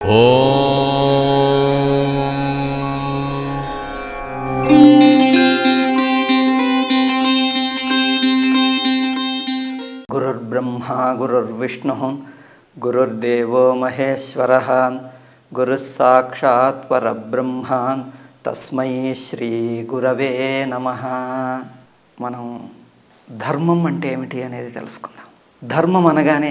गुरुर्ब्रह्मा गुरुर्विष्णुः गुरुर्देवो महेश्वरः गुरुः साक्षात् परब्रह्म तस्मै श्री गुरवे नमः। మనం ధర్మం అంటే ఏమిటి అనేది తెలుసుకుందాం. ధర్మం అనగానే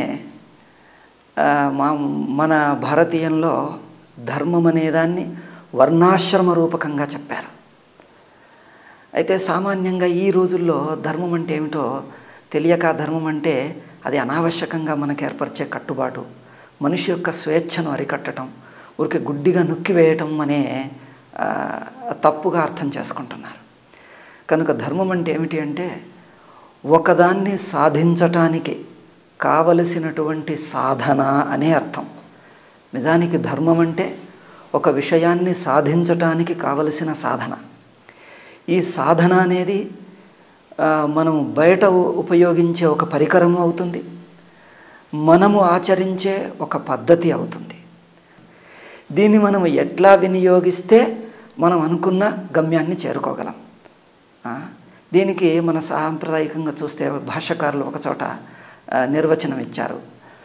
మన భారతీయంలో ధర్మం అనేదాన్ని వర్ణాశ్రమ రూపకంగా చెప్పారు. అయితే సామాన్యంగా ఈ రోజుల్లో ధర్మం అంటే ఏమిటో తెలియక ధర్మం అంటే అది అనావశ్యకంగా మనకు ఏర్పరిచే కట్టుబాటు, మనిషి యొక్క స్వేచ్ఛను అరికట్టడం, ఊరికే గుడ్డిగా నొక్కివేయటం అనే తప్పుగా అర్థం చేసుకుంటున్నారు. కనుక ధర్మం అంటే ఏమిటి అంటే ఒకదాన్ని సాధించటానికి కావలసినటువంటి సాధన అనే అర్థం. నిజానికి ధర్మం అంటే ఒక విషయాన్ని సాధించటానికి కావలసిన సాధన. ఈ సాధన అనేది మనం బయట ఉపయోగించే ఒక పరికరం అవుతుంది, మనము ఆచరించే ఒక పద్ధతి అవుతుంది. దీన్ని మనం ఎట్లా వినియోగిస్తే మనం అనుకున్న గమ్యాన్ని చేరుకోగలం. దీనికి మన సాంప్రదాయకంగా చూస్తే భాష్యకారులు ఒకచోట నిర్వచనం ఇచ్చారు.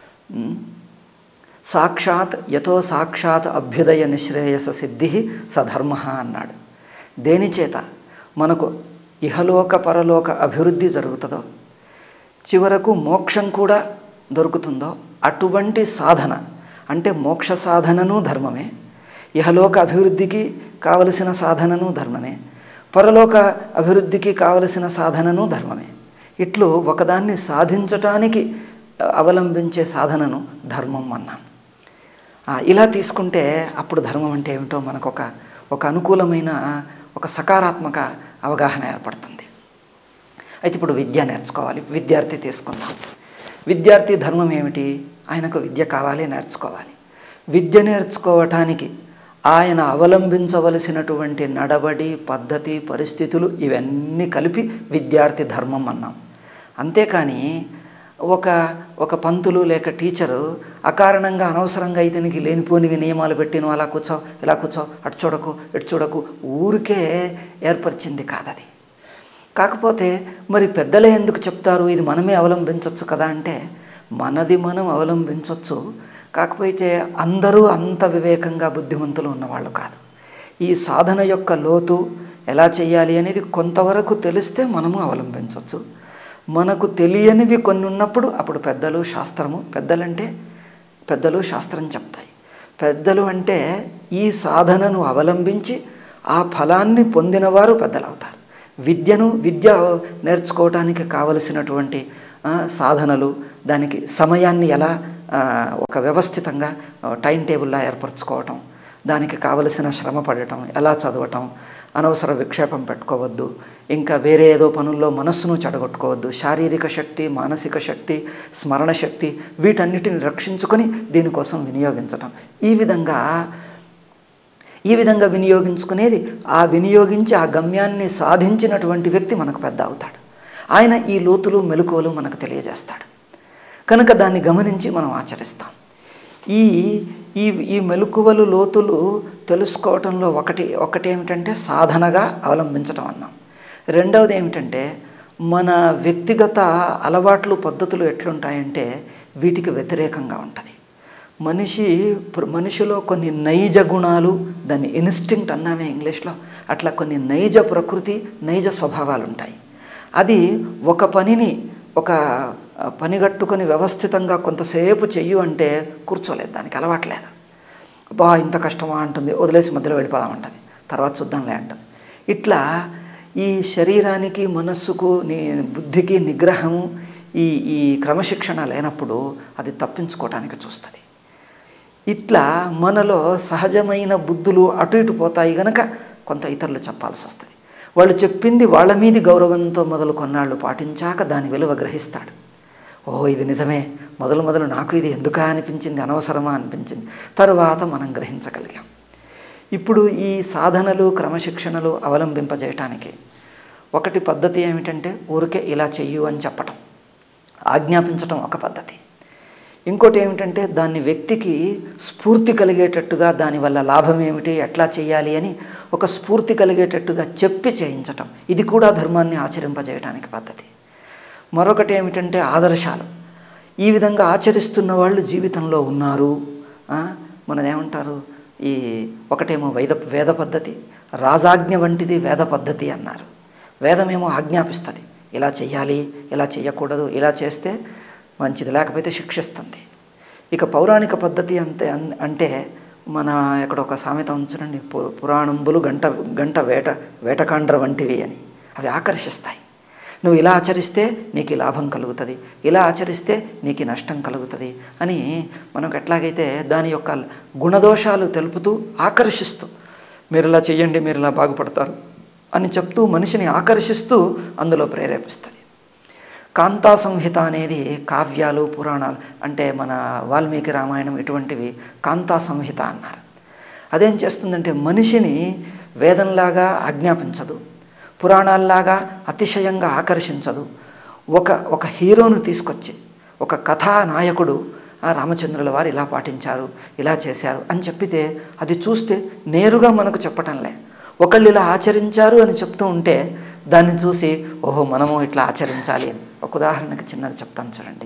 సాక్షాత్ యతో సాక్షాత్ అభ్యుదయ నిశ్రేయస సిద్ధి సధర్మ అన్నాడు. దేనిచేత మనకు ఇహలోక పరలోక అభివృద్ధి జరుగుతుందో, చివరకు మోక్షం కూడా దొరుకుతుందో అటువంటి సాధన అంటే మోక్ష సాధనను ధర్మమే, ఇహలోక అభివృద్ధికి కావలసిన సాధనను ధర్మమే, పరలోక అభివృద్ధికి కావలసిన సాధనను ధర్మమే. ఇట్లు ఒకదాన్ని సాధించటానికి అవలంబించే సాధనను ధర్మం అన్నాం. ఇలా తీసుకుంటే అప్పుడు ధర్మం అంటే ఏమిటో మనకు ఒక అనుకూలమైన ఒక సకారాత్మక అవగాహన ఏర్పడుతుంది. అయితే ఇప్పుడు విద్య నేర్చుకోవాలి. విద్యార్థి తీసుకుందాం. విద్యార్థి ధర్మం ఏమిటి? ఆయనకు విద్య కావాలి, నేర్చుకోవాలి. విద్య నేర్చుకోవటానికి ఆయన అవలంబించవలసినటువంటి నడవడి, పద్ధతి, పరిస్థితులు ఇవన్నీ కలిపి విద్యార్థి ధర్మం అన్నాం. అంతేకాని ఒక పంతులు లేక టీచరు అకారణంగా అనవసరంగా ఇతనికి లేనిపోనివి నియమాలు పెట్టిను, అలా కూర్చో, ఇలా కూర్చో, అటు చూడకు, ఇటు చూడకు, ఊరికే ఏర్పరిచింది కాదది. కాకపోతే మరి పెద్దలే ఎందుకు చెప్తారు, ఇది మనమే అవలంబించవచ్చు కదా అంటే మనది మనం అవలంబించవచ్చు. కాకపోతే అందరూ అంత వివేకంగా బుద్ధిమంతులు ఉన్నవాళ్ళు కాదు. ఈ సాధన యొక్క లోతు ఎలా చేయాలి అనేది కొంతవరకు తెలిస్తే మనము అవలంబించవచ్చు. మనకు తెలియనివి కొన్ని ఉన్నప్పుడు అప్పుడు పెద్దలు, శాస్త్రము, పెద్దలు శాస్త్రం చెప్తాయి. పెద్దలు అంటే ఈ సాధనను అవలంబించి ఆ ఫలాన్ని పొందినవారు పెద్దలు అవుతారు. విద్య నేర్చుకోవడానికి కావలసినటువంటి సాధనలు, దానికి సమయాన్ని ఎలా ఒక వ్యవస్థితంగా టైం టేబుల్లా ఏర్పరచుకోవటం, దానికి కావలసిన శ్రమ పడటం, ఎలా చదవటం, అనవసర విక్షేపం పెట్టుకోవద్దు, ఇంకా వేరే ఏదో పనుల్లో మనస్సును చెడగొట్టుకోవద్దు, శారీరక శక్తి, మానసిక శక్తి, స్మరణ శక్తి వీటన్నిటిని రక్షించుకొని దీనికోసం వినియోగించటం. ఈ విధంగా వినియోగించుకునేది వినియోగించి ఆ గమ్యాన్ని సాధించినటువంటి వ్యక్తి మనకు పెద్ద అవుతాడు. ఆయన ఈ లోతులు మెలకువలు మనకు తెలియజేస్తాడు. కనుక దాన్ని గమనించి మనం ఆచరిస్తాం. ఈ మెలకువలు, లోతులు తెలుసుకోవటంలో ఒకటి ఏమిటంటే సాధనగా అవలంబించటం అన్నాం. రెండవది ఏమిటంటే మన వ్యక్తిగత అలవాట్లు, పద్ధతులు ఎట్లుంటాయంటే వీటికి వ్యతిరేకంగా ఉంటుంది. మనిషిలో కొన్ని నైజ గుణాలు, దాన్ని ఇన్స్టింక్ట్ అన్నామే ఇంగ్లీష్లో, అట్లా కొన్ని నైజ ప్రకృతి, నైజ స్వభావాలు ఉంటాయి. అది ఒక పనిగట్టుకొని వ్యవస్థితంగా కొంతసేపు చెయ్యు అంటే కూర్చోలేదు, దానికి అలవాట్లేదు. అబ్బా ఇంత కష్టమా అంటుంది, వదిలేసి మధ్యలో వెళ్ళిపోదామంటుంది, తర్వాత చూద్దాంలే అంటుంది. ఇట్లా ఈ శరీరానికి, మనస్సుకు, బుద్ధికి నిగ్రహము, ఈ క్రమశిక్షణ లేనప్పుడు అది తప్పించుకోవటానికి చూస్తుంది. ఇట్లా మనలో సహజమైన బుద్ధులు అటు ఇటు పోతాయి గనక కొంత ఇతరులు చెప్పాల్సి వస్తుంది. వాళ్ళు చెప్పింది వాళ్ళ మీది గౌరవంతో మొదలు కొన్నాళ్ళు పాటించాక దాని విలువ గ్రహిస్తాడు. ఓహో ఇది నిజమే, మొదలు నాకు ఇది ఎందుకా అనిపించింది, అనవసరమా అనిపించింది, తరువాత మనం గ్రహించగలిగాం. ఇప్పుడు ఈ సాధనలు, క్రమశిక్షణలు అవలంబింపజేయటానికి ఒకటి పద్ధతి ఏమిటంటే ఊరికే ఇలా చెయ్యు అని చెప్పటం, ఆజ్ఞాపించటం ఒక పద్ధతి. ఇంకోటి ఏమిటంటే దాన్ని వ్యక్తికి స్ఫూర్తి కలిగేటట్టుగా దానివల్ల లాభం ఏమిటి, ఎట్లా చేయాలి అని ఒక స్ఫూర్తి కలిగేటట్టుగా చెప్పి చేయించటం, ఇది కూడా ధర్మాన్ని ఆచరింపజేయడానికి పద్ధతి. మరొకటి ఏమిటంటే ఆదర్శాలు. ఈ విధంగా ఆచరిస్తున్న వాళ్ళు జీవితంలో ఉన్నారు. మనదేమంటారు, ఈ ఒకటేమో వేద పద్ధతి, రాజాజ్ఞ వంటిది వేద పద్ధతి అన్నారు. వేదమేమో ఆజ్ఞాపిస్తుంది, ఇలా చెయ్యాలి, ఇలా చెయ్యకూడదు, ఇలా చేస్తే మంచిది, లేకపోతే శిక్షిస్తుంది. ఇక పౌరాణిక పద్ధతి అంటే మన ఇక్కడ ఒక సామెత ఉంచండి, పురాణంబులు గంట వేటకాండ్ర వంటివి అని. అవి ఆకర్షిస్తాయి. నువ్వు ఇలా ఆచరిస్తే నీకు లాభం కలుగుతుంది, ఇలా ఆచరిస్తే నీకు నష్టం కలుగుతుంది అని మనకు ఎట్లాగైతే దాని యొక్క గుణదోషాలు తెలుపుతూ ఆకర్షిస్తూ, మీరు ఇలా చెయ్యండి, మీరు ఇలా బాగుపడతారు అని చెప్తూ మనిషిని ఆకర్షిస్తూ అందులో ప్రేరేపిస్తుంది. కాంతా సంహిత అనేది కావ్యాలు, పురాణాలు అంటే మన వాల్మీకి రామాయణం ఇటువంటివి కాంతా సంహిత అన్నారు. అదేం చేస్తుందంటే మనిషిని వేదంలాగా ఆజ్ఞాపించదు, పురాణాల్లాగా అతిశయంగా ఆకర్షించదు. ఒక హీరోను తీసుకొచ్చి, ఒక కథానాయకుడు రామచంద్రుల వారు ఇలా పాటించారు, ఇలా చేశారు అని చెప్పితే అది చూస్తే నేరుగా మనకు చెప్పటంలే, ఒకళ్ళు ఇలా ఆచరించారు అని చెప్తూ ఉంటే దాన్ని చూసి ఓహో మనము ఇట్లా ఆచరించాలి అని. ఒక ఉదాహరణకి చిన్నది చెప్తాను చూడండి.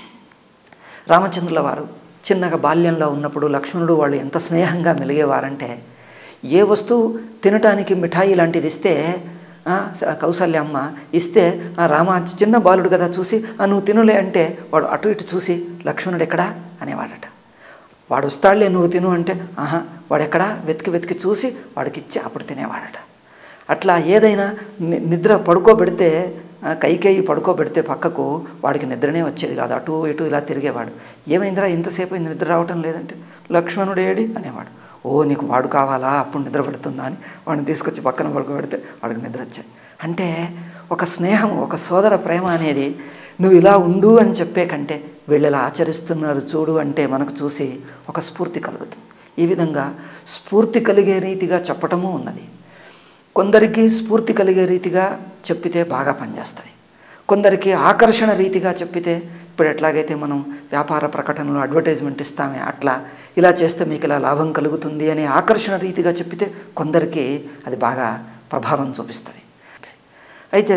రామచంద్రుల వారు చిన్నగా బాల్యంలో ఉన్నప్పుడు లక్ష్మణుడు వాళ్ళు ఎంత స్నేహంగా మెలిగేవారంటే, ఏ వస్తువు తినటానికి మిఠాయి లాంటిది ఇస్తే కౌసల్య అమ్మ ఇస్తే రామ చిన్న బాలుడు కదా చూసి నువ్వు తినులే అంటే వాడు అటు ఇటు చూసి లక్ష్మణుడు ఎక్కడా అనేవాడట. వాడు వస్తాడులే నువ్వు తిను అంటే వాడెక్కడా వెతికి చూసి వాడికి ఇచ్చి అప్పుడు తినేవాడట. అట్లా ఏదైనా నిద్ర పడుకోబెడితే, కైకేయి పడుకోబెడితే పక్కకు వాడికి నిద్రనే వచ్చేది కాదు, అటు ఇటు ఇలా తిరిగేవాడు. ఏమైందిరా ఇంతసేపు నిద్ర రావటం లేదంటే లక్ష్మణుడు ఏడి అనేవాడు. ఓ నీకు వాడు కావాలా, అప్పుడు నిద్ర పడుతుందా అని వాడిని తీసుకొచ్చి పక్కన పడుకోబెడితే వాడికి నిద్ర వచ్చాయి. అంటే ఒక స్నేహం, ఒక సోదర ప్రేమ అనేది నువ్వు ఇలా ఉండు అని చెప్పే కంటే వీళ్ళు ఇలా ఆచరిస్తున్నారు చూడు అంటే మనకు చూసి ఒక స్ఫూర్తి కలుగుతుంది. ఈ విధంగా స్ఫూర్తి కలిగే రీతిగా చెప్పటము ఉన్నది. కొందరికి స్ఫూర్తి కలిగే రీతిగా చెప్పితే బాగా పనిచేస్తుంది, కొందరికి ఆకర్షణ రీతిగా చెప్పితే, ఇప్పుడు ఎట్లాగైతే మనం వ్యాపార ప్రకటనలో అడ్వర్టైజ్మెంట్ ఇస్తామే అట్లా ఇలా చేస్తే మీకు ఇలా లాభం కలుగుతుంది అని ఆకర్షణ రీతిగా చెప్పితే కొందరికి అది బాగా ప్రభావం చూపిస్తుంది. అయితే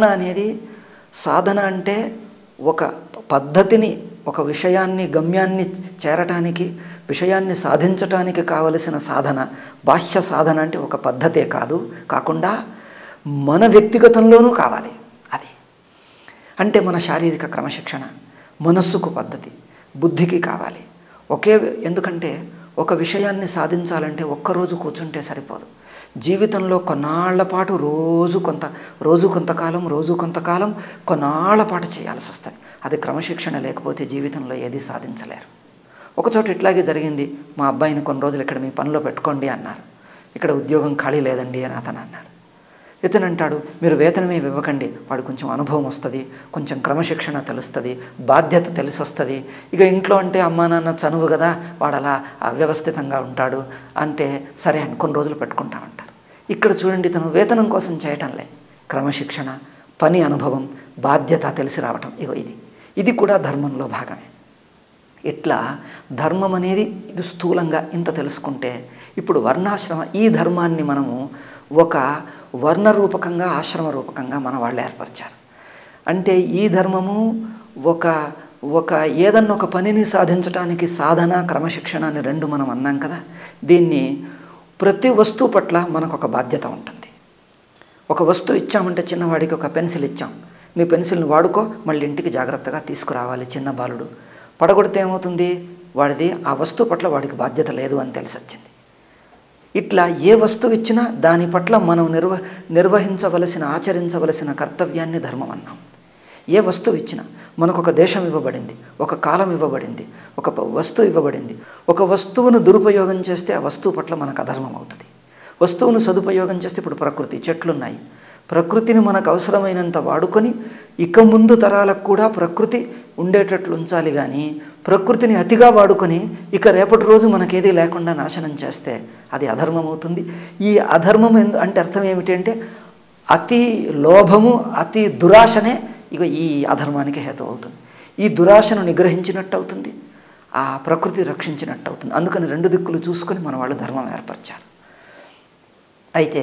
సాధన అంటే ఒక పద్ధతిని, ఒక విషయాన్ని, గమ్యాన్ని చేరటానికి, విషయాన్ని సాధించటానికి కావలసిన సాధన. బాహ్య సాధన అంటే ఒక పద్ధతే కాకుండా మన వ్యక్తిగతంలోనూ కావాలి. అది అంటే మన శారీరక క్రమశిక్షణ, మనస్సుకు పద్ధతి, బుద్ధికి కావాలి. ఎందుకంటే ఒక విషయాన్ని సాధించాలంటే ఒక్కరోజు కూర్చుంటే సరిపోదు. జీవితంలో కొన్నాళ్ల పాటు రోజు కొంతకాలం కొన్నాళ్ల పాటు చేయాల్సి వస్తుంది. అది క్రమశిక్షణ లేకపోతే జీవితంలో ఏది సాధించలేరు. ఒకచోట ఇట్లాగే జరిగింది. మా అబ్బాయిని కొన్ని రోజులు ఇక్కడ మీ పనిలో పెట్టుకోండి అన్నారు. ఇక్కడ ఉద్యోగం ఖాళీ లేదండి అని అతను అన్నాడు. ఇతను అంటాడు, మీరు వేతనమే ఇవ్వకండి, వాడు కొంచెం అనుభవం వస్తుంది, కొంచెం క్రమశిక్షణ తెలుస్తుంది, బాధ్యత తెలిసి వస్తుంది. ఇక ఇంట్లో అంటే అమ్మా నాన్న చనువు కదా, వాడు అలా అవ్యవస్థితంగా ఉంటాడు అంటే సరే అని కొన్ని రోజులు పెట్టుకుంటామంటారు. ఇక్కడ చూడండి, ఇతను వేతనం కోసం చేయటంలే, క్రమశిక్షణ, పని అనుభవం, బాధ్యత తెలిసి రావటం, ఇది కూడా ధర్మంలో భాగమే. ఇట్లా ధర్మం అనేది ఇది స్థూలంగా ఇంత తెలుసుకుంటే, ఇప్పుడు వర్ణాశ్రమ ఈ ధర్మాన్ని మనము ఒక వర్ణరూపకంగా, ఆశ్రమ రూపకంగా మన వాళ్ళు ఏర్పరిచారు. అంటే ఈ ధర్మము ఒక ఏదన్నా ఒక పనిని సాధించడానికి సాధన, క్రమశిక్షణ అని రెండు మనం అన్నాం కదా. దీన్ని ప్రతి వస్తువు పట్ల మనకు ఒక బాధ్యత ఉంటుంది. ఒక వస్తువు ఇచ్చామంటే, చిన్నవాడికి ఒక పెన్సిల్ ఇచ్చాం, నీ పెన్సిల్ని వాడుకో, మళ్ళీ ఇంటికి జాగ్రత్తగా తీసుకురావాలి. చిన్న బాలుడు పడగొడితే ఏమవుతుంది, వాడిది ఆ వస్తువు పట్ల వాడికి బాధ్యత లేదు అని తెలిసి వచ్చింది. ఇట్లా ఏ వస్తువు ఇచ్చినా దాని పట్ల మనం నిర్వహించవలసిన, ఆచరించవలసిన కర్తవ్యాన్ని ధర్మం అన్నాం. ఏ వస్తువు ఇచ్చినా, మనకు ఒక దేశం ఇవ్వబడింది, ఒక కాలం ఇవ్వబడింది, ఒక వస్తువు ఇవ్వబడింది. ఒక వస్తువును దురుపయోగం చేస్తే ఆ వస్తువు పట్ల మనకు అధర్మం అవుతుంది. వస్తువును సదుపయోగం చేస్తే, ఇప్పుడు ప్రకృతి, చెట్లున్నాయి, ప్రకృతిని మనకు అవసరమైనంత వాడుకొని ఇక ముందు తరాలకు కూడా ప్రకృతి ఉండేటట్లు ఉంచాలి. కానీ ప్రకృతిని అతిగా వాడుకొని ఇక రేపటి రోజు మనకేదీ లేకుండా నాశనం చేస్తే అది అధర్మం అవుతుంది. ఈ అధర్మం అంటే అర్థం ఏమిటి అంటే, అతి లోభము, అతి దురాశనే ఈ అధర్మానికి హేతు అవుతుంది. ఈ దురాశను నిగ్రహించినట్టు అవుతుంది. ఆ ప్రకృతి రక్షించినట్టు అవుతుంది. అందుకని 2 దిక్కులు చూసుకొని మన వాళ్ళు ధర్మం ఏర్పరిచారు. అయితే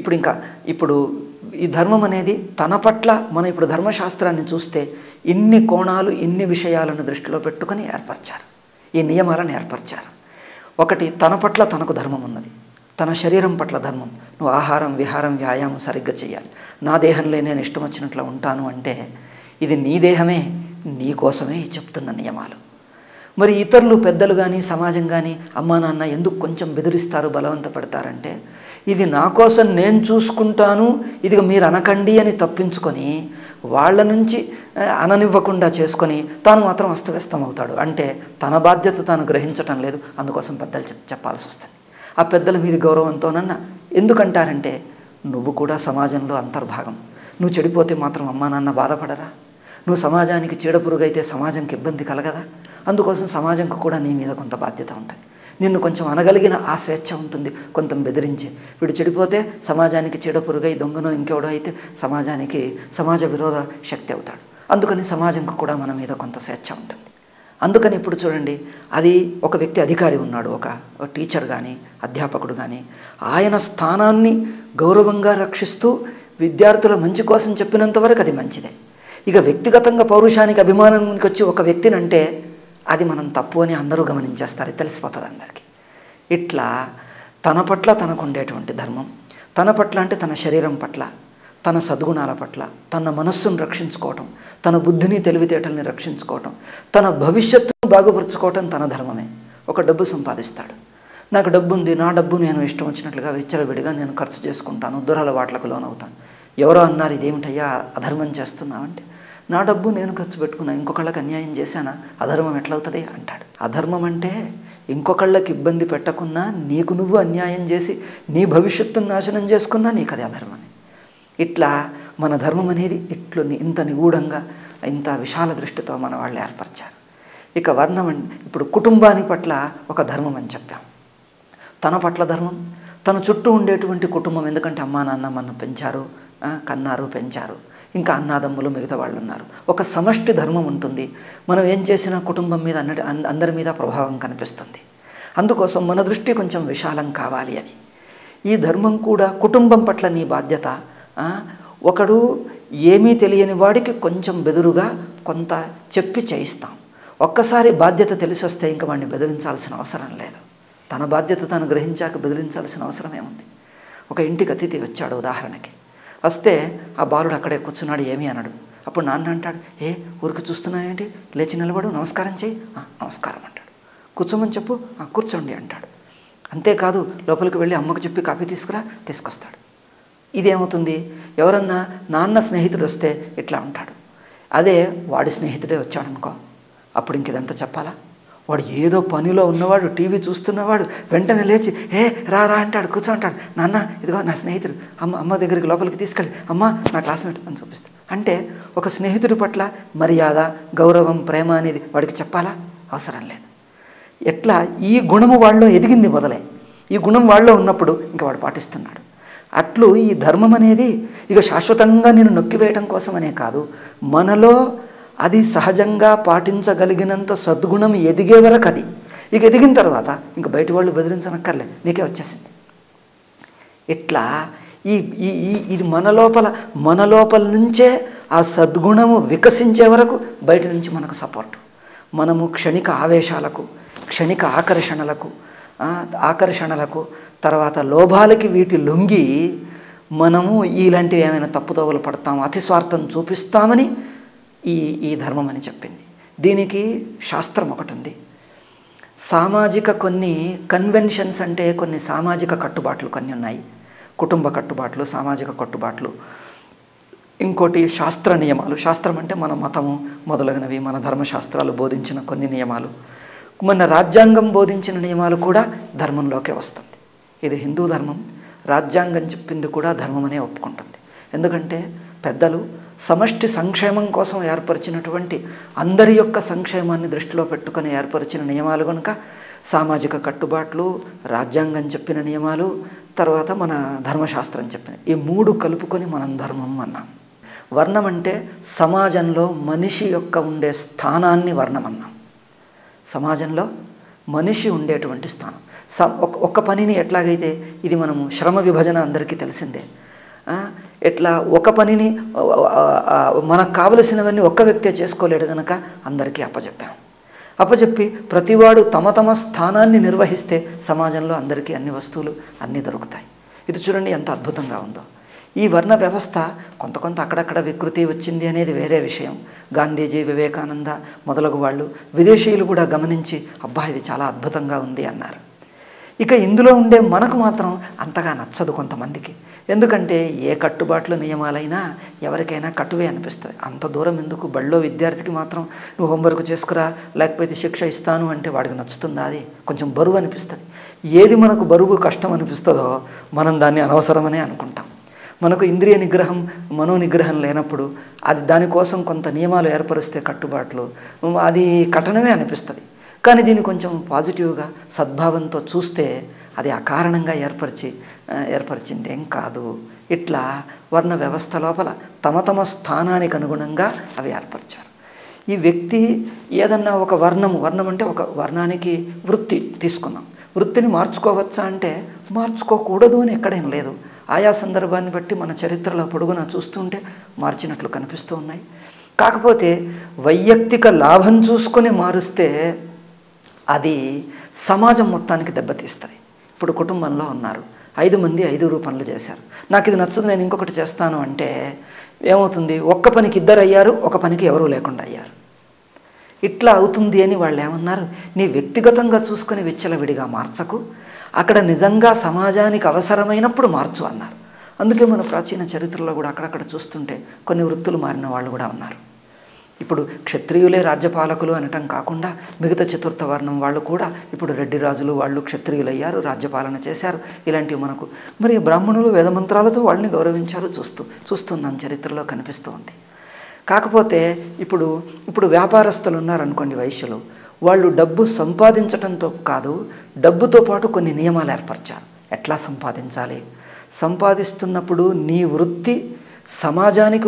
ఇప్పుడు ఈ ధర్మం అనేది తన పట్ల మనం ఇప్పుడు ధర్మశాస్త్రాన్ని చూస్తే ఇన్ని కోణాలు ఇన్ని విషయాలను దృష్టిలో పెట్టుకొని ఏర్పరిచారు, ఈ నియమాలను ఏర్పరిచారు. ఒకటి, తన పట్ల తనకు ధర్మం ఉన్నది, తన శరీరం పట్ల ధర్మం. నువ్వు ఆహారం విహారం వ్యాయామం సరిగ్గా చేయాలి. నా దేహంలో నేను ఇష్టం వచ్చినట్లు ఉంటాను అంటే ఇది నీ దేహమే, నీ కోసమే చెప్తున్న నియమాలు. మరి ఇతరులు పెద్దలు కానీ సమాజం కానీ అమ్మా నాన్న ఎందుకు కొంచెం బెదిరిస్తారు, బలవంత పెడతారంటే ఇది నా కోసం నేను చూసుకుంటాను, ఇదిగో మీరు అనకండి అని తప్పించుకొని వాళ్ళ నుంచి అననివ్వకుండా చేసుకొని తాను మాత్రం అస్తవ్యస్తం అవుతాడు. అంటే తన బాధ్యత తాను గ్రహించటం లేదు, అందుకోసం పెద్దలు చెప్పాల్సి వస్తుంది. ఆ పెద్దల మీద గౌరవంతోనన్నా ఎందుకంటారంటే నువ్వు కూడా సమాజంలో అంతర్భాగం. నువ్వు చెడిపోతే మాత్రం అమ్మా నాన్న బాధపడరా? నువ్వు సమాజానికి చీడపురుగైతే సమాజంకి ఇబ్బంది కలగదా? అందుకోసం సమాజంకు కూడా నీ మీద కొంత బాధ్యత ఉంటుంది. నిన్ను కొంచెం అనగలిగిన ఆ స్వేచ్ఛ ఉంటుంది, కొంత బెదిరించి. వీడు చెడిపోతే సమాజానికి చీడపురుగై దొంగనో ఇంకెవడో అయితే సమాజానికి సమాజ విరోధ శక్తి అవుతాడు. అందుకని సమాజంకు కూడా మన మీద కొంత స్వేచ్ఛ ఉంటుంది. అందుకని ఇప్పుడు చూడండి, అది ఒక వ్యక్తి అధికారి ఉన్నాడు, ఒక టీచర్ కానీ అధ్యాపకుడు కానీ, ఆయన స్థానాన్ని గౌరవంగా రక్షిస్తూ విద్యార్థుల మంచి కోసం చెప్పినంత వరకు అది మంచిదే. ఇక వ్యక్తిగతంగా పౌరుషానికి అభిమానానికి వచ్చి ఒక వ్యక్తిని అంటే అది మనం తప్పు అని అందరూ గమనించేస్తారు, తెలిసిపోతుంది అందరికీ. ఇట్లా తన పట్ల తనకు ఉండేటువంటి ధర్మం, తన పట్ల అంటే తన శరీరం పట్ల, తన సద్గుణాల పట్ల, తన మనస్సును రక్షించుకోవటం, తన బుద్ధిని తెలివితేటల్ని రక్షించుకోవటం, తన భవిష్యత్తును బాగుపరుచుకోవటం తన ధర్మమే. ఒక డబ్బు సంపాదిస్తాడు, నాకు డబ్బు ఉంది, నా డబ్బు నేను ఇష్టం వచ్చినట్లుగా విచ్చలవిడిగా నేను ఖర్చు చేసుకుంటాను, దురలవాట్లకు లోనవుతాను. ఎవరో అన్నారు, ఇదేమిటయ్యా అధర్మం చేస్తున్నావంటే, నా డబ్బు నేను ఖర్చు పెట్టుకున్నా, ఇంకొకళ్ళకి అన్యాయం చేశానా, అధర్మం ఎట్లవుతుంది అంటాడు. అధర్మం అంటే ఇంకొకళ్ళకి ఇబ్బంది పెట్టకున్నా నీకు నువ్వు అన్యాయం చేసి నీ భవిష్యత్తును నాశనం చేసుకున్నా నీకు అది అధర్మమే. ఇట్లా మన ధర్మం అనేది ఇంత నిగూఢంగా ఇంత విశాల దృష్టితో మన వాళ్ళు ఏర్పరిచారు. ఇక వర్ణం ఇప్పుడు కుటుంబాని పట్ల ఒక ధర్మం అని చెప్పాం. తన పట్ల ధర్మం, తన చుట్టూ ఉండేటువంటి కుటుంబం, ఎందుకంటే అమ్మా నాన్న మన పెంచారు, కన్నారు, పెంచారు, ఇంకా అన్నాదమ్ములు మిగతా వాళ్ళు ఉన్నారు. ఒక సమష్టి ధర్మం ఉంటుంది. మనం ఏం చేసినా కుటుంబం మీద అందరి మీద ప్రభావం కనిపిస్తుంది. అందుకోసం మన దృష్టి కొంచెం విశాలం కావాలి అని ఈ ధర్మం కూడా కుటుంబం పట్ల నీ బాధ్యత. ఒకడు ఏమీ తెలియని వాడికి కొంచెం బెదురుగా కొంత చెప్పి చేయిస్తాం. ఒక్కసారి బాధ్యత తెలిసి వస్తే ఇంకా వాడిని బెదిరించాల్సిన అవసరం లేదు. తన బాధ్యత తాను గ్రహించాక బెదిరించాల్సిన అవసరం ఏముంది? ఒక ఇంటికి అతిథి వచ్చాడు ఉదాహరణకి, వస్తే ఆ బాలుడు అక్కడే కూర్చున్నాడు, ఏమీ అనడు. అప్పుడు నాన్న అంటాడు, ఊరికి చూస్తున్నావేంటి, లేచి నిలబడు, నమస్కారం చేయి. నమస్కారం అంటాడు. కూర్చోమని చెప్పు, కూర్చోండి అంటాడు. అంతేకాదు లోపలికి వెళ్ళి అమ్మకు చెప్పి కాఫీ తీసుకొస్తాడు. ఇదేమవుతుంది? ఎవరన్నా నాన్న స్నేహితుడు వస్తే ఇట్లా ఉంటాడు. అదే వాడి స్నేహితుడే వచ్చాడనుకో, అప్పుడు ఇంక ఇదంతా చెప్పాలా? వాడు ఏదో పనిలో ఉన్నవాడు, టీవీ చూస్తున్నవాడు వెంటనే లేచి రా అంటాడు, కూర్చో అంటాడు. నాన్న ఇదిగో నా స్నేహితుడు, అమ్మ దగ్గరికి లోపలికి తీసుకెళ్ళి అమ్మ నా క్లాస్మేట్ అని చూపిస్తాడు. అంటే ఒక స్నేహితుడి పట్ల మర్యాద, గౌరవం, ప్రేమ అనేది వాడికి చెప్పాలా? అవసరం లేదు. ఎట్లా ఈ గుణము వాళ్ళలో ఎదిగింది మొదలై, ఈ గుణం వాళ్ళలో ఉన్నప్పుడు ఇంకా వాడు పాటిస్తున్నాడు. అట్లు ఈ ధర్మం అనేది ఇక శాశ్వతంగా నేను నొక్కివేయటం కోసమనే కాదు, మనలో అది సహజంగా పాటించగలిగినంత సద్గుణం ఎదిగే వరకు అది, ఇక ఎదిగిన తర్వాత ఇంక బయట వాళ్ళు బెదిరించనక్కర్లే, నీకే వచ్చేసింది. ఇట్లా ఇది మన లోపల నుంచే ఆ సద్గుణము వికసించే వరకు బయట నుంచి మనకు సపోర్టు. మనము క్షణిక ఆవేశాలకు, క్షణిక ఆకర్షణలకు తర్వాత లోభాలకి వీటి లొంగి మనము ఇలాంటివి ఏమైనా తప్పుదోవలు పడతాము, అతిస్వార్థం చూపిస్తామని ఈ ధర్మం అని చెప్పింది. దీనికి శాస్త్రం ఒకటి ఉంది. సామాజిక కొన్ని కన్వెన్షన్స్ అంటే కొన్ని సామాజిక కట్టుబాట్లు కొన్ని ఉన్నాయి. కుటుంబ కట్టుబాట్లు, సామాజిక కట్టుబాట్లు, ఇంకోటి శాస్త్ర నియమాలు. శాస్త్రం అంటే మన మతము మొదలగునవి, మన ధర్మశాస్త్రాలు బోధించిన కొన్ని నియమాలు, మన రాజ్యాంగం బోధించిన నియమాలు కూడా ధర్మంలోకే వస్తుంది. ఇది హిందూ ధర్మం, రాజ్యాంగం చెప్పింది కూడా ధర్మమనే ఒప్పుకుంటుంది. ఎందుకంటే పెద్దలు సమష్టి సంక్షేమం కోసం ఏర్పరిచినటువంటి, అందరి యొక్క సంక్షేమాన్ని దృష్టిలో పెట్టుకొని ఏర్పరిచిన నియమాలు కనుక సామాజిక కట్టుబాట్లు, రాజ్యాంగం చెప్పిన నియమాలు, తర్వాత మన ధర్మశాస్త్రం చెప్పిన ఈ మూడు కలుపుకొని మనం ధర్మం అన్నాం. వర్ణం అంటే సమాజంలో మనిషి యొక్క ఉండే స్థానాన్ని వర్ణం అన్నాం. సమాజంలో మనిషి ఉండేటువంటి స్థానం. ఒక్క పనిని ఎట్లాగైతే, ఇది మనము శ్రమ విభజన అందరికీ తెలిసిందే. ఎట్లా ఒక పనిని మనకు కావలసినవన్నీ ఒక్క వ్యక్తే చేసుకోలేడు కనుక అందరికీ అప్పచెప్పి ప్రతివాడు తమ తమ స్థానాన్ని నిర్వహిస్తే సమాజంలో అందరికీ అన్ని వస్తువులు అన్నీ దొరుకుతాయి. ఇది చూడండి ఎంత అద్భుతంగా ఉందో. ఈ వర్ణ వ్యవస్థ కొంత అక్కడక్కడ వికృతి వచ్చింది అనేది వేరే విషయం. గాంధీజీ, వివేకానంద మొదలగు వాళ్ళు, విదేశీయులు కూడా గమనించి అబ్బా ఇది చాలా అద్భుతంగా ఉంది అన్నారు. ఇక ఇందులో ఉండే మనకు మాత్రం అంతగా నచ్చదు కొంతమందికి. ఎందుకంటే ఏ కట్టుబాట్లు నియమాలైనా ఎవరికైనా కట్టువే అనిపిస్తుంది. అంత దూరం ఎందుకు? బడిలో విద్యార్థికి మాత్రం నువ్వు హోంవర్క్ చేసుకురా లేకపోతే శిక్ష ఇస్తాను అంటే వాడికి నచ్చుతుందా? అది కొంచెం బరువు అనిపిస్తుంది. ఏది మనకు బరువు కష్టం అనిపిస్తుందో మనం దాన్ని అనవసరమనే అనుకుంటాం. మనకు ఇంద్రియ నిగ్రహం, మనో నిగ్రహం లేనప్పుడు అది దానికోసం కొంత నియమాలు ఏర్పరిస్తే కట్టుబాట్లు అది కఠినమే అనిపిస్తుంది. కానీ దీన్ని కొంచెం పాజిటివ్గా సద్భావంతో చూస్తే అది అకారణంగా ఏర్పరిచింది ఏం కాదు. ఇట్లా వర్ణ వ్యవస్థ లోపల తమ స్థానానికి అనుగుణంగా అవి ఏర్పరిచారు. ఈ వ్యక్తి ఏదన్నా ఒక వర్ణం అంటే ఒక వర్ణానికి వృత్తి తీసుకున్నాం. వృత్తిని మార్చుకోవచ్చా అంటే మార్చుకోకూడదు అని ఎక్కడేం లేదు. ఆయా సందర్భాన్ని బట్టి మన చరిత్రలో పొడుగున చూస్తుంటే మార్చినట్లు కనిపిస్తూ ఉన్నాయి. కాకపోతే వైయక్తిక లాభం చూసుకొని మారుస్తే అది సమాజం మొత్తానికి దెబ్బతీస్తుంది. ఇప్పుడు కుటుంబంలో ఉన్నారు, 5 మంది 5 పనులు చేశారు. నాకు ఇది నచ్చదు, నేను ఇంకొకటి చేస్తాను అంటే ఏమవుతుంది? ఒక్క పనికి 2 అయ్యారు, ఒక పనికి ఎవరూ లేకుండా అయ్యారు. ఇట్లా అవుతుంది అని వాళ్ళు ఏమన్నారు? నీ వ్యక్తిగతంగా చూసుకొని విచ్చలవిడిగా మార్చకు, అక్కడ నిజంగా సమాజానికి అవసరమైనప్పుడు మార్చు అన్నారు. అందుకే మన ప్రాచీన చరిత్రలో కూడా అక్కడక్కడ చూస్తుంటే కొన్ని వృత్తులు మారిన వాళ్ళు కూడా ఉన్నారు. ఇప్పుడు క్షత్రియులే రాజ్యపాలకులు అనటం కాకుండా మిగతా చతుర్థ వర్ణం వాళ్ళు కూడా ఇప్పుడు రెడ్డి రాజులు వాళ్ళు క్షత్రియులయ్యారు, రాజ్యపాలన చేశారు. ఇలాంటివి మనకు మరి బ్రాహ్మణులు వేదమంత్రాలతో వాళ్ళని గౌరవించారు చూస్తున్నాం, చరిత్రలో కనిపిస్తూ ఉంది. కాకపోతే ఇప్పుడు వ్యాపారస్తులు ఉన్నారనుకోండి, వైశ్యులు, వాళ్ళు డబ్బు సంపాదించటంతో కాదు, డబ్బుతో పాటు కొన్ని నియమాలు ఏర్పరిచారు. ఎట్లా సంపాదించాలి? సంపాదిస్తున్నప్పుడు నీ వృత్తి సమాజానికి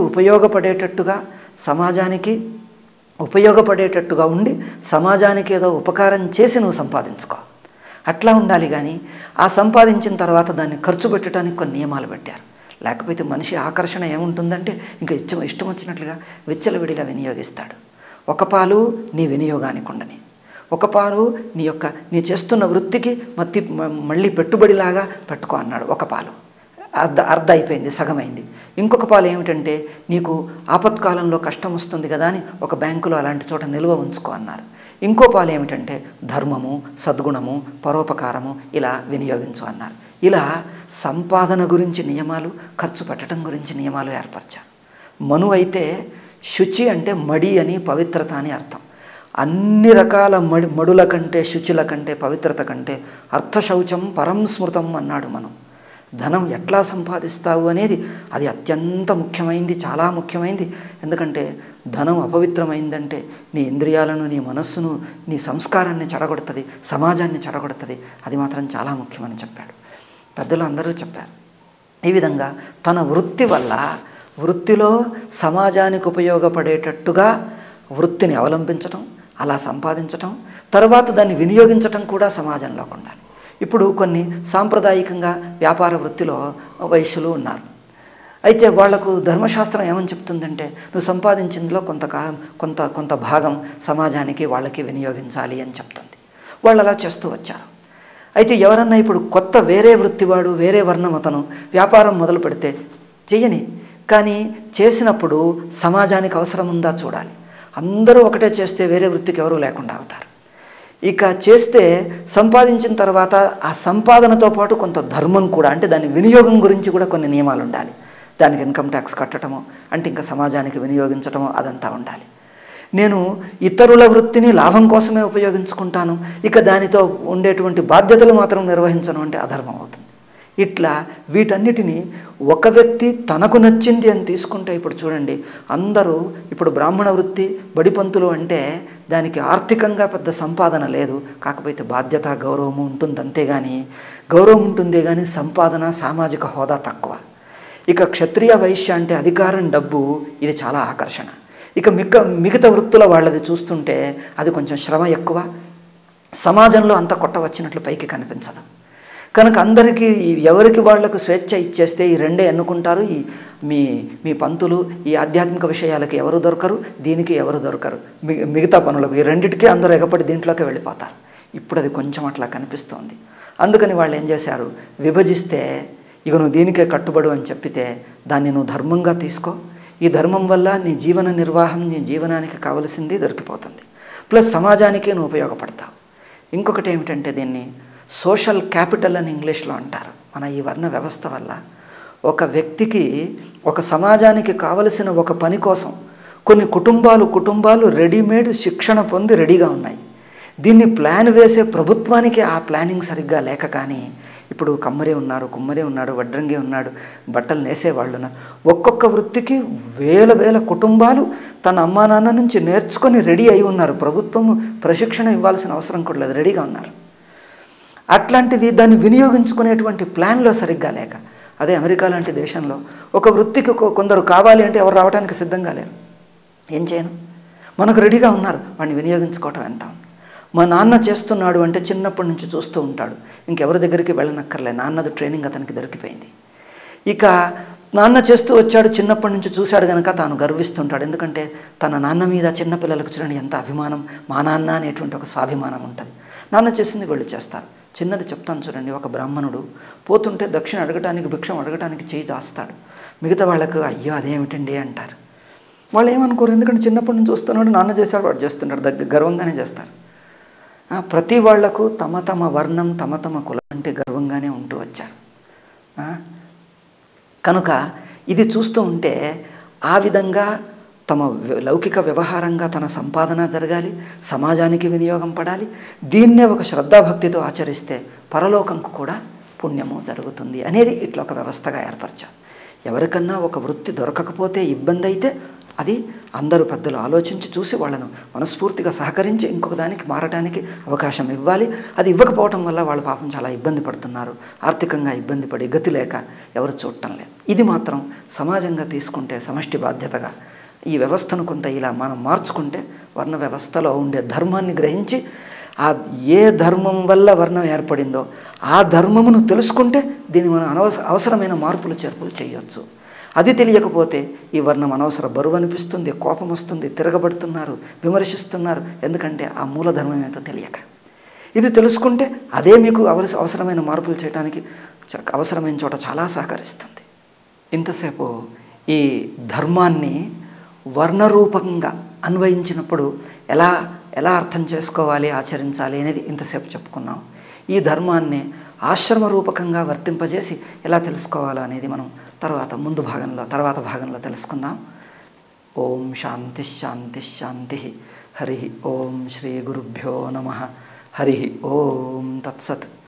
ఉపయోగపడేటట్టుగా ఉండి సమాజానికి ఏదో ఉపకారం చేసి నువ్వు సంపాదించుకో, అట్లా ఉండాలి. కానీ ఆ సంపాదించిన తర్వాత దాన్ని ఖర్చు పెట్టడానికి కొన్ని నియమాలు పెట్టారు. లేకపోతే మనిషి ఆకర్షణ ఏముంటుందంటే ఇంకా ఇష్టం వచ్చినట్లుగా విచ్చలవిడిగా వినియోగిస్తాడు. ఒక పాలు నీ వినియోగానికి ఉండని, ఒక పాలు నీ చేస్తున్న వృత్తికి మళ్ళీ పెట్టుబడిలాగా పెట్టుకో అన్నాడు. ఒక పాలు అర్ధ అయిపోయింది, సగమైంది. ఇంకొక పాలు ఏమిటంటే నీకు ఆపత్కాలంలో కష్టం వస్తుంది కదా అని ఒక బ్యాంకులో అలాంటి చోట నిల్వ ఉంచుకో అన్నారు. ఇంకో పాలు ఏమిటంటే ధర్మము, సద్గుణము, పరోపకారము ఇలా వినియోగించు అన్నారు. ఇలా సంపాదన గురించి నియమాలు, ఖర్చు పెట్టడం గురించి నియమాలు ఏర్పరిచారు. మను అయితే శుచి అంటే మడి అని, పవిత్రత అని అర్థం. అన్ని రకాల మడుల కంటే, శుచుల కంటే, పవిత్రత కంటే అర్థశౌచం పరం స్మృతం అన్నాడు. మనం ధనం ఎట్లా సంపాదిస్తావు అనేది అది అత్యంత ముఖ్యమైంది, చాలా ముఖ్యమైంది. ఎందుకంటే ధనం అపవిత్రమైందంటే నీ ఇంద్రియాలను, నీ మనస్సును, నీ సంస్కారాన్ని చెడగొడుతుంది, సమాజాన్ని చెడగొడుతుంది. అది మాత్రం చాలా ముఖ్యమని చెప్పాడు. పెద్దలు అందరూ చెప్పారు. ఈ విధంగా తన వృత్తి వల్ల వృత్తిలో సమాజానికి ఉపయోగపడేటట్టుగా వృత్తిని అవలంబించటం, అలా సంపాదించటం, తర్వాత దాన్ని వినియోగించటం కూడా సమాజంలోకి ఉండాలి. ఇప్పుడు కొన్ని సాంప్రదాయికంగా వ్యాపార వృత్తిలో వైశ్యులు ఉన్నారు. అయితే వాళ్లకు ధర్మశాస్త్రం ఏమని చెప్తుందంటే నువ్వు సంపాదించిందిలో కొంత భాగం సమాజానికి వాళ్ళకి వినియోగించాలి అని చెప్తుంది. వాళ్ళు అలా చేస్తూ వచ్చారు. అయితే ఎవరన్నా ఇప్పుడు కొత్త వేరే వృత్తివాడు, వేరే వర్ణం అతను వ్యాపారం మొదలు పెడితే చెయ్యని, కానీ చేసినప్పుడు సమాజానికి అవసరం ఉందా చూడాలి. అందరూ ఒకటే చేస్తే వేరే వృత్తికి ఎవరూ లేకుండా అవుతారు. ఇక చేస్తే సంపాదించిన తర్వాత ఆ సంపాదనతో పాటు కొంత ధర్మం కూడా, అంటే దాని వినియోగం గురించి కూడా కొన్ని నియమాలు ఉండాలి. దానికి ఇన్కమ్ ట్యాక్స్ కట్టడమో, అంటే ఇంకా సమాజానికి వినియోగించడమో అదంతా ఉండాలి. నేను ఇతరుల వృత్తిని లాభం కోసమే ఉపయోగించుకుంటాను, ఇక దానితో ఉండేటువంటి బాధ్యతలు మాత్రం నిర్వహించను అంటే అధర్మం అవుతుంది. ఇట్లా వీటన్నిటినీ ఒక వ్యక్తి తనకు నచ్చింది అని తీసుకుంటే, ఇప్పుడు చూడండి అందరూ ఇప్పుడు బ్రాహ్మణ వృత్తి, బడిపంతులు అంటే దానికి ఆర్థికంగా పెద్ద సంపాదన లేదు, కాకపోతే బాధ్యత, గౌరవము ఉంటుంది. అంతేగాని గౌరవం ఉంటుందే కానీ సంపాదన, సామాజిక హోదా తక్కువ. ఇక క్షత్రియ వైశ్య అంటే అధికారం, డబ్బు, ఇది చాలా ఆకర్షణ. ఇక మిగతా వృత్తుల వాళ్ళది చూస్తుంటే అది కొంచెం శ్రమ ఎక్కువ, సమాజంలో అంత కొట్టవచ్చినట్లు పైకి కనిపించదు. కనుక అందరికీ ఎవరికి వాళ్లకు స్వేచ్ఛ ఇచ్చేస్తే ఈ రెండే ఎన్నుకుంటారు. ఈ మీ మీ పంతులు ఈ ఆధ్యాత్మిక విషయాలకి ఎవరు దొరకరు, దీనికి ఎవరు దొరకరు, మిగతా పనులకు ఈ రెండిటికీ అందరూ ఎగపడి దీంట్లోకి వెళ్ళిపోతారు. ఇప్పుడు అది కొంచెం అట్లా కనిపిస్తోంది. అందుకని వాళ్ళు ఏం చేశారు, విభజిస్తే ఇక నువ్వు దీనికే కట్టుబడు అని చెప్పితే దాన్ని నువ్వు ధర్మంగా తీసుకో, ఈ ధర్మం వల్ల నీ జీవన నిర్వాహం, నీ జీవనానికి కావలసింది దొరికిపోతుంది, ప్లస్ సమాజానికి నువ్వు ఉపయోగపడతావు. ఇంకొకటి ఏమిటంటే దీన్ని సోషల్ క్యాపిటల్ అని ఇంగ్లీష్లో అంటారు. మన ఈ వర్ణ వ్యవస్థ వల్ల ఒక వ్యక్తికి, ఒక సమాజానికి కావలసిన ఒక పని కోసం కొన్ని కుటుంబాలు రెడీమేడ్ శిక్షణ పొంది రెడీగా ఉన్నాయి. దీన్ని ప్లాన్ వేసే ప్రభుత్వానికి ఆ ప్లానింగ్ సరిగ్గా లేక, కానీ ఇప్పుడు కమ్మరే ఉన్నారు, కుమ్మరే ఉన్నాడు, వడ్రంగి ఉన్నాడు, బట్టలు నేసేవాళ్ళు ఉన్నారు. ఒక్కొక్క వృత్తికి వేల కుటుంబాలు తన అమ్మా నాన్న నుంచి నేర్చుకొని రెడీ అయి ఉన్నారు. ప్రభుత్వం ప్రశిక్షణ ఇవ్వాల్సిన అవసరం కూడా లేదు, రెడీగా ఉన్నారు. అట్లాంటిది దాన్ని వినియోగించుకునేటువంటి ప్లాన్లో సరిగ్గా లేక, అదే అమెరికా లాంటి దేశంలో ఒక వృత్తికి కొందరు కావాలి అంటే ఎవరు రావడానికి సిద్ధంగా లేరు. ఏం చేయను, మనకు రెడీగా ఉన్నారు, వాడిని వినియోగించుకోవటం ఎంత. మా నాన్న చేస్తున్నాడు అంటే చిన్నప్పటి నుంచి చూస్తూ ఉంటాడు, ఇంకెవరి దగ్గరికి వెళ్ళనక్కర్లే, నాన్నది ట్రైనింగ్ అతనికి దొరికిపోయింది. ఇక నాన్న చేస్తూ వచ్చాడు, చిన్నప్పటి నుంచి చూశాడు కనుక తాను గర్విస్తుంటాడు. ఎందుకంటే తన నాన్న మీద చిన్నపిల్లలకు చూడండి ఎంత అభిమానం, మా నాన్న అనేటువంటి ఒక స్వాభిమానం ఉంటుంది. నాన్న చేసింది వీళ్ళు చేస్తారు. చిన్నది చెప్తాను చూడండి, ఒక బ్రాహ్మణుడు పోతుంటే దక్షిణ అడగటానికి, భిక్షం అడగటానికి చేయి దాస్తాడు. మిగతా వాళ్ళకు అయ్యో అదేమిటండి అంటారు. వాళ్ళు ఏమనుకోరు, ఎందుకంటే చిన్నప్పటి నుంచి చూస్తున్నాడు, నాన్న చేశాడు, వాడు చేస్తున్నాడు, గర్వంగానే చేస్తారు. ప్రతి వాళ్లకు తమ తమ వర్ణం, తమ కులం అంటే గర్వంగానే ఉంటూ వచ్చారు. కనుక ఇది చూస్తూ ఉంటే ఆ విధంగా తమ లౌకిక వ్యవహారంగా తన సంపాదన జరగాలి, సమాజానికి వినియోగం పడాలి, దీన్నే ఒక శ్రద్ధాభక్తితో ఆచరిస్తే పరలోకంకు కూడా పుణ్యము జరుగుతుంది అనేది ఇట్లా ఒక వ్యవస్థగా ఏర్పరచారు. ఎవరికన్నా ఒక వృత్తి దొరకకపోతే ఇబ్బంది అయితే అది అందరూ పెద్దలు ఆలోచించి చూసి వాళ్ళను మనస్ఫూర్తిగా సహకరించి ఇంకొక దానికి మారడానికి అవకాశం ఇవ్వాలి. అది ఇవ్వకపోవటం వల్ల వాళ్ళు పాపం చాలా ఇబ్బంది పడుతున్నారు, ఆర్థికంగా ఇబ్బంది పడి గతి లేక ఎవరు చూడటం లేదు. ఇది మాత్రం సమాజంగా తీసుకుంటే సమష్టి బాధ్యతగా ఈ వ్యవస్థను కొంత ఇలా మనం మార్చుకుంటే వర్ణ వ్యవస్థలో ఉండే ధర్మాన్ని గ్రహించి ఆ ఏ ధర్మం వల్ల వర్ణం ఏర్పడిందో ఆ ధర్మమును తెలుసుకుంటే దీన్ని మనం అవసరమైన మార్పులు చేర్పులు చేయొచ్చు. అది తెలియకపోతే ఈ వర్ణం అనవసర బరువు అనిపిస్తుంది, కోపం వస్తుంది, తిరగబడుతున్నారు, విమర్శిస్తున్నారు. ఎందుకంటే ఆ మూలధర్మం ఏంటో తెలియక. ఇది తెలుసుకుంటే అదే మీకు అవసరమైన మార్పులు చేయడానికి అవసరమైన చోట చాలా సహకరిస్తుంది. ఇంతసేపు ఈ ధర్మాన్ని వర్ణరూపంగా అన్వయించినప్పుడు ఎలా ఎలా అర్థం చేసుకోవాలి, ఆచరించాలి అనేది ఇంతసేపు చెప్పుకున్నాం. ఈ ధర్మాన్ని ఆశ్రమ రూపకంగా వర్తింపజేసి ఎలా తెలుసుకోవాలో అనేది మనం తర్వాత భాగంలో తెలుసుకుందాం. ఓం శాంతి శాంతి శాంతి. హరి ఓం శ్రీ గురుభ్యో నమః. హరి ఓం తత్సత్.